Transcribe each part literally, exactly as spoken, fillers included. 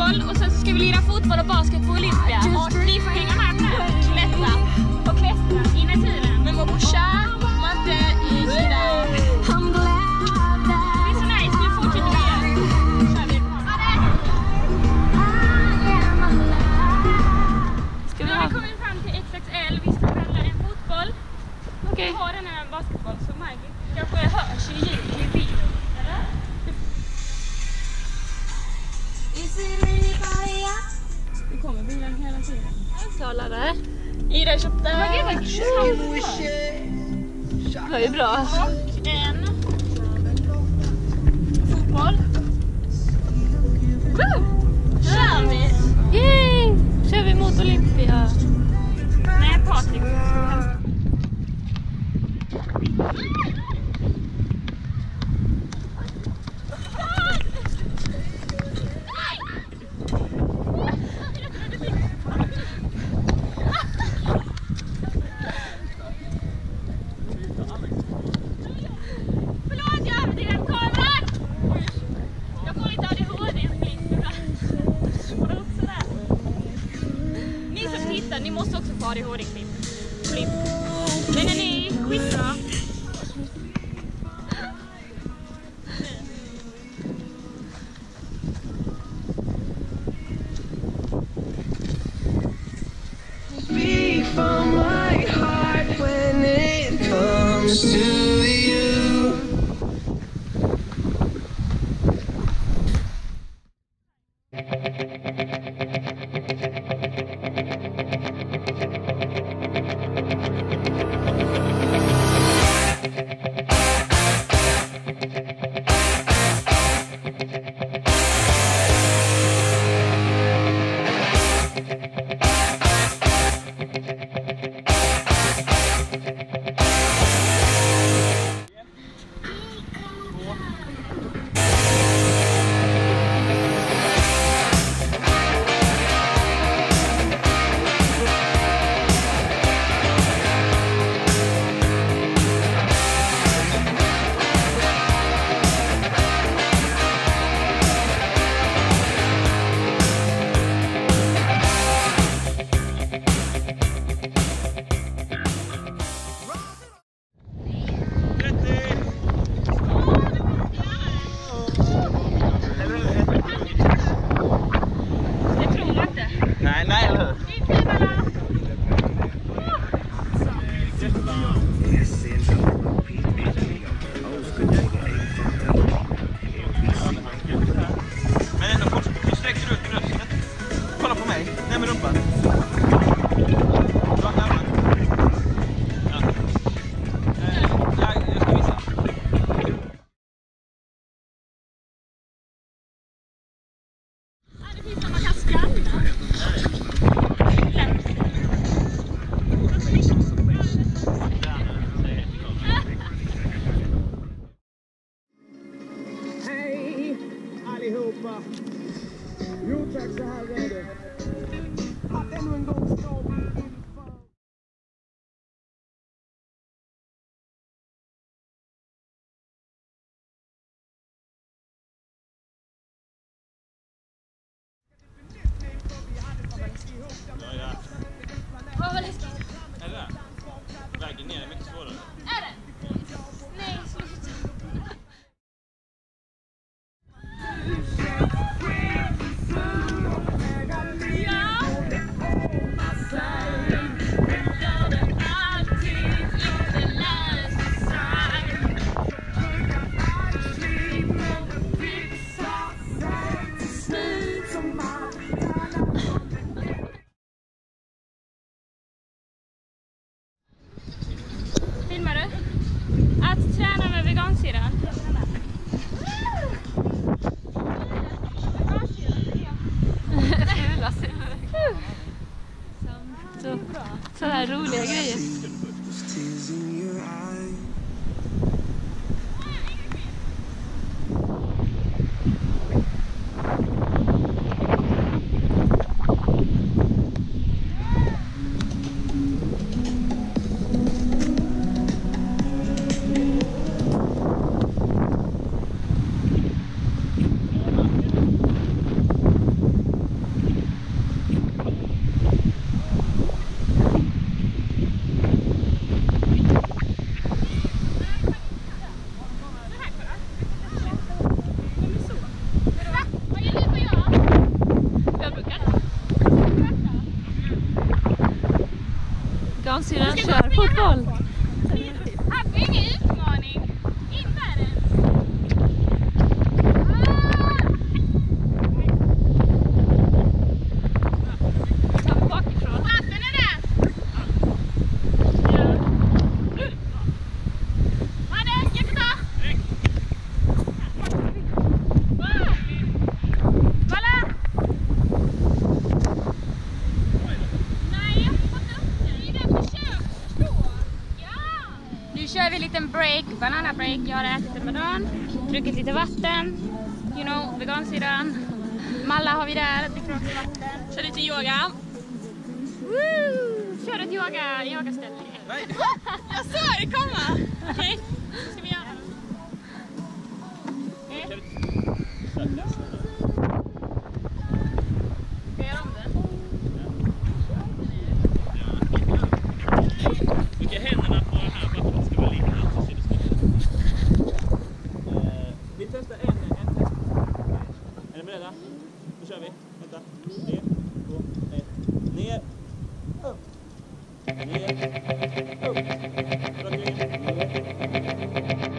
fotboll och sen så ska vi lira fotboll och basket på Olympia. Och ni får hänga med på det här. Klättra och klättra in i tiden. Men vad Bosha, Matte, Ida. Det är så nice, nu fortsätter vi igen. Kör vi. Ska vi ha? Nu har vi kommit fram till X X L, vi ska spela en fotboll. Okej. Vi har den här basketboll så Maggie kanske hörs i ljud i video. Eller? Det kommer bilen hela tiden. Högtalare. Ida köpte. Maggie var det var ju bra. Och en fotboll. Woo! Kör vi! Yay! Kör vi mot Olympia. Nej, Patrik. Ni måste också få A D H D-klipp. Men är ni skitbra? Speak from my heart when it comes to you. Jo tack, så här är det. Att ännu en gång stå. Vad var läskigt? Är det? Vägen ner är mycket svårare. Är det? Nej, sluta. Filmar du? Att träna med vegansyran. Så, så här roliga grejer. Vegansyrran kör fotboll. Hade vi ingen utmaning? In med den. Ta vi bakifrån. Vatten är där. Ja. Madde, hjälp ta. Valla. Nej, jag har fått upp det. Det är det försök. Förstå. Ja. Nu kör vi en liten break, banana break. Jag har ätit en banan, druckit lite vatten. You know, vegansyrran. Malla har vi där, dricker också vatten. Kör lite yoga. Woo! Kör ett yoga, yogaställning. Nej. Jag såg det komma. Okej, okay. Så ska vi göra. Okay. Ska jag göra om det? Vilka händerna på den här bara ska vara lika. Så ser det eh, vi testar en, en test. Är ni beredda? Då kör vi. Vänta. Ner, två, ett. Ner. Upp. Ner. Upp. Rakt ryggen. Ner.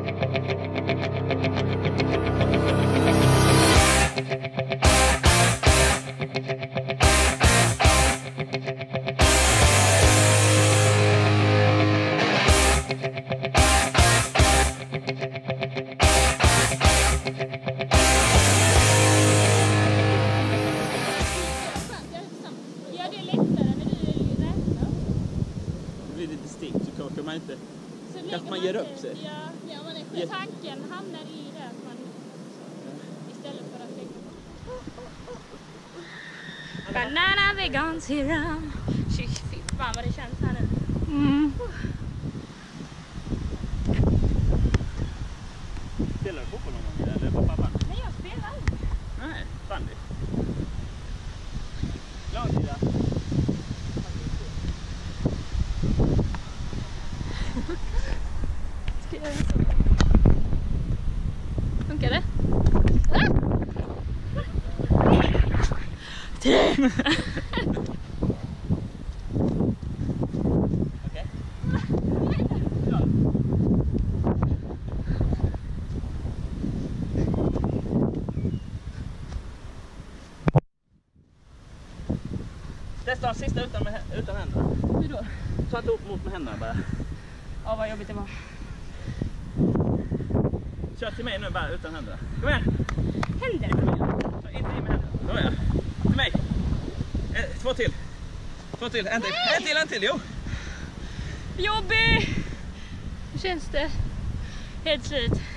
Gör det lättare när du räknar. Det blir lite stick så kan man inte. Så Kanske lägger man ger upp sig. Ja, ja man är, Yes. tanken hamnar i det att man istället för att lägga på. Banana vegansyrran. Fy fan vad det känns här nu. Mm. Spelar du fotboll någon gång eller vad pappa? Nej, jag spelar. Nej, fan det. Lagsida. Ska jag göra så? Funkar det? Ah! Tre! Okej. Testa den sista utan, med, utan händerna. Hur då? Ta inte upp mot med händerna bara. Ja, vad jobbigt det var. Kör till mig nu bara utan händerna. Kom igen. Händer? Ta inte in med händerna. Då är jag. Till mig. Eh, två till. Två till. En till. En till, en till. Jo. Jobbigt! Hur känns det? Helt slut.